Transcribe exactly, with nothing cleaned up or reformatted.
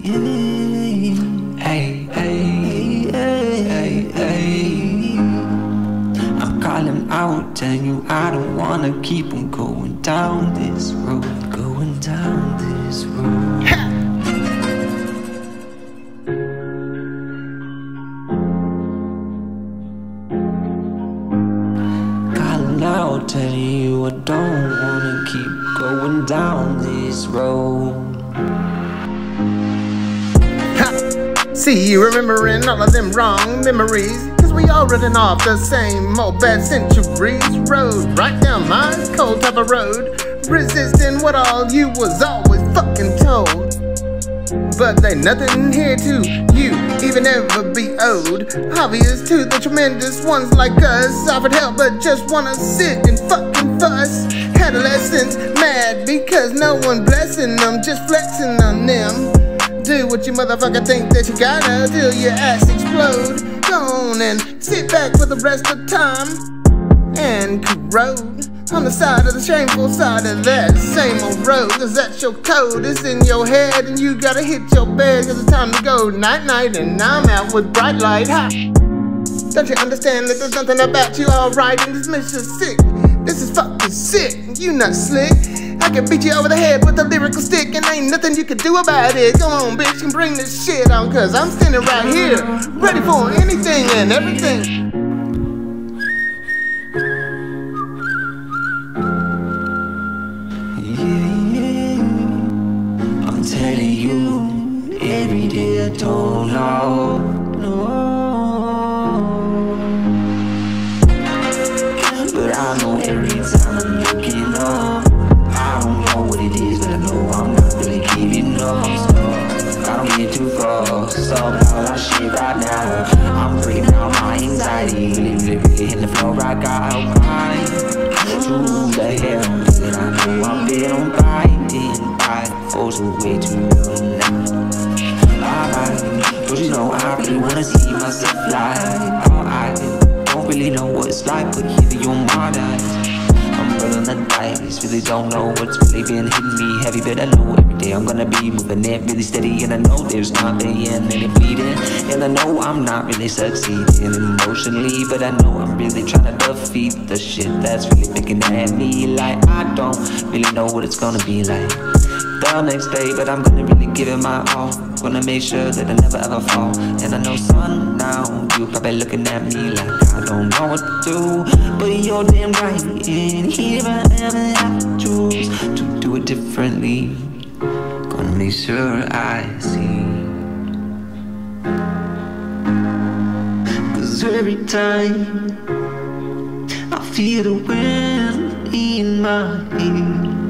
Hey, hey, hey, hey. I'm calling out, telling you I don't wanna keep on going down this road, going down this road. Calling out, telling you I don't wanna keep going down this road. See you remembering all of them wrong memories, cause we all running off the same old bad centuries. Road right down my cold type of road, resisting what all you was always fucking told. But they nothing here to you even ever be owed. Obvious to the tremendous ones like us, offered help but just wanna sit and fucking fuss. Adolescents mad because no one blessing them, just flexing on them. Do what you motherfucker think that you gotta till your ass explode. Go on and sit back for the rest of time and corrode on the side of the shameful side of that same old road. Cause that's your code, it's in your head and you gotta hit your bed, cause it's time to go night night and I'm out with bright light. Ha! Don't you understand that there's nothing about you alright and this mission's sick? This is fucking sick, you not slick. I can beat you over the head with a lyrical stick and ain't nothing you can do about it. Come on bitch and bring this shit on, cause I'm standing right here ready for anything and everything. Yeah, I'm telling you every day I don't know, no. But I know every time I'm looking up, I don't know what it is, but I know I'm not really giving up. I don't get too far, so about that shit right now. I'm breaking down my anxiety, really, really, really hitting the floor. I got why to the hell did I know I've been on fighting by force way too long now. Alright, don't you know I really wanna see myself fly. Oh, I don't really know what it's like, but here you're my eyes. I'm rolling the dice, really don't know what's really been hitting me heavy, but I know every day I'm gonna be moving it really steady, and I know there's not the end any bleeding, and I know I'm not really succeeding emotionally, but I know I'm really trying to defeat the shit that's really picking at me. Like I don't really know what it's gonna be like the next day, but I'm gonna really give it my all. Gonna make sure that I never ever fall. And I know son, now you probably looking at me like I don't know what to do, but you're damn right, and here I am, I choose to do it differently. Gonna make sure I see, cause every time I feel the wind in my ear,